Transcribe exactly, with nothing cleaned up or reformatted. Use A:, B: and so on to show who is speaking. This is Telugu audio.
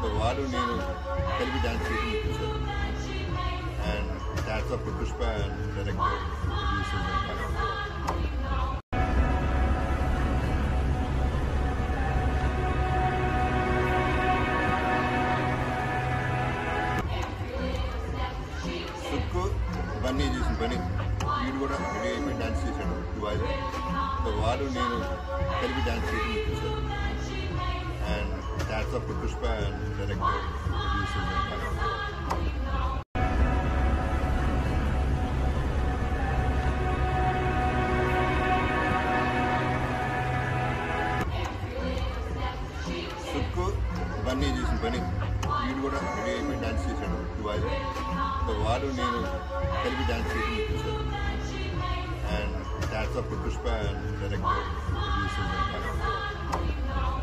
A: సో వాడు నేను కలిపి డాన్స్ చేయడం చూశారు. And that's off Pushpa and director producers and Sukku Bunny చేసిన పని వీడు కూడా రెడీ అయిపోయి డాన్స్ చేశాడు దుబాయ్లో. సో వాడు నేను కలిపి డాన్స్ చేయడం చూశారు. And that's off Pushpa and director producers and Sukku Bunny చేసిన పని వీడు కూడా రెడీ అయిపోయి డాన్స్ చేశాడు దుబాయ్లో. సో వాడు నేను కలిపి డాన్స్ చేయడం చూశారు. And that's off Pushpa and director producers and